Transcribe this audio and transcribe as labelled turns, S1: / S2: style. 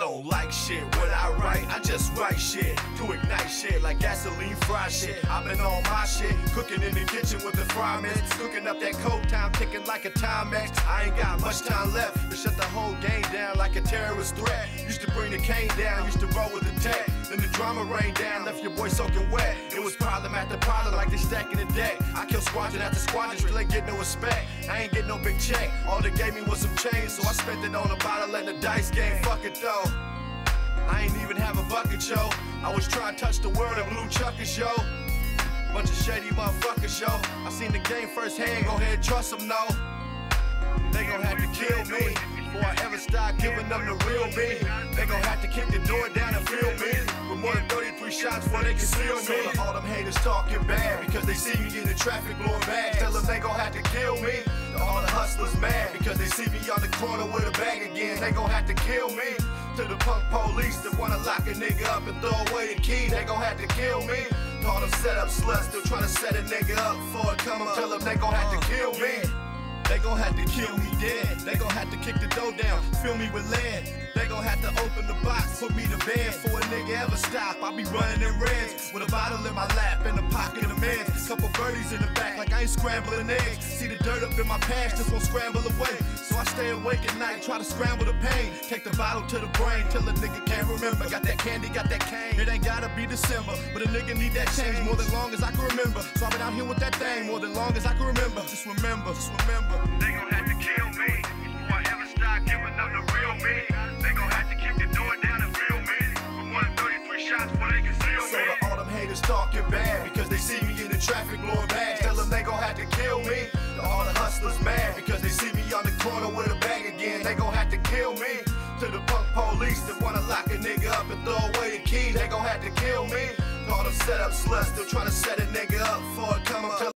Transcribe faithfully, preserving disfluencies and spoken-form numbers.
S1: don't like shit. When I write, I just write shit to ignite shit like gasoline fry shit. I've been on my shit, cooking in the kitchen with the fry mix, cooking up that coke time, ticking like a Timex. I ain't got much time left to shut the whole game down like a terrorist threat. Used to bring the cane down, used to roll with the tech. Then the drama rained down, left your boy soaking wet. It was problem after problem like they stacking the deck. I killed squadron after squadron, still ain't get no respect. I ain't get no big check, all they gave me was some change, so I spent it on a bottle and the dice game. Fuck it though, I ain't even have a bucket, yo. I was trying to touch the world and blue chuckers, yo. Bunch of shady motherfuckers, yo. I seen the game firsthand, go ahead, trust them, no. They gon' have to kill me before I ever start giving them the real me. They gon' have to kick the door down and feel me with more than thirty-three shots before they can seal me. All them haters talking bad because they see me in the traffic blowing bags. Tell them they gon' have to kill me. All the hustlers mad because they see me on the corner with a bag again. They gon' have to kill me. To the punk police that wanna lock a nigga up and throw away the key, they gon' have to kill me. All them set up sluts still tryna set a nigga up before it come up. Tell them they gon' have to kill me. They gon' have to kill me dead. They gon' have to kick the door down, fill me with lead. They gon' have to open the box, put me to bed. Before a nigga ever stop, I'll be running in reds with a bottle in my lap and a pocket of meds. Couple birdies in the back like I ain't scrambling eggs. See the dirt up in my past, just won't scramble away. So I stay awake at night, try to scramble the pain. Take the bottle to the brain till a nigga can't remember. Got that candy, got that cane. It ain't gotta be December, but a nigga need that change more than long as I can remember. So I've been out here with that thing more than long as I can remember. Just remember, just remember.
S2: They gon' have to kill me before I ever start giving them the real me. They gon' have to kick the door down and feel me with one thirty-three shots before they can seal me.
S1: So the all them haters talking bad because they see me in the traffic blowing bags. Tell them they gon' have to kill me. The all the hustlers mad because they see me on the corner with a bag again. They gon' have to kill me. To the punk police that wanna lock a nigga up and throw away the key, they gon' have to kill me. All them set up sluts still tryna set a nigga up before it come up.